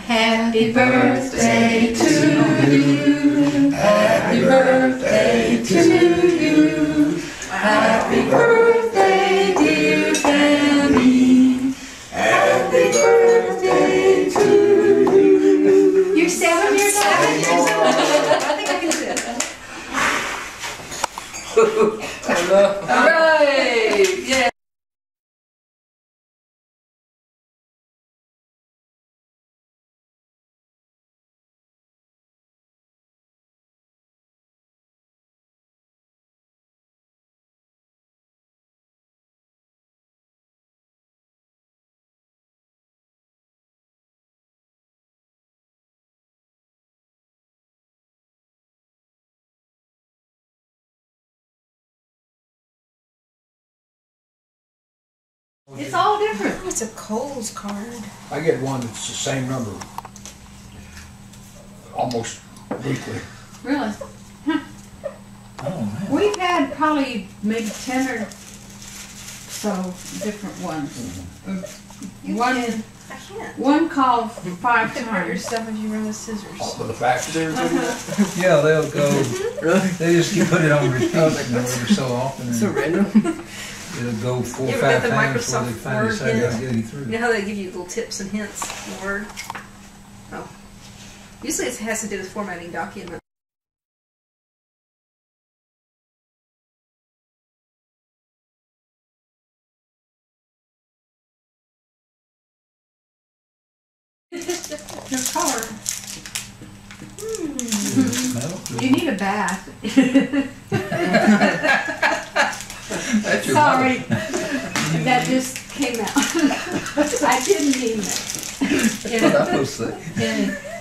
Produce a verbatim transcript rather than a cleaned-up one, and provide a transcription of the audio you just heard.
Happy birthday to you. Happy birthday to you. Happy birthday, dear Tammy. Happy birthday to you. You're seven years old. Seven years old. I think I can do it. All right. Yeah. It's all different. Oh, it's a Kohl's card. I get one that's the same number almost weekly. Really? Huh. Oh man. We've had probably maybe ten or so different ones. Mm-hmm. You One, can. I can't. one called five You can hurt times. yourself if you run with scissors. Oh, with the fax there. Uh-huh. Yeah, they'll go. Really? They just keep putting it on repeat, you know, every so often. And So random. it'll go four or You ever five got the times before they Microsoft finally Word decide yet? to get you through. You know how they give you little tips and hints in Word? Oh. Usually it has to do with formatting documents. Your color. Mm. You need a bath. That's your Sorry. mother. That just came out. I didn't mean that. That's what I was supposed to say. And,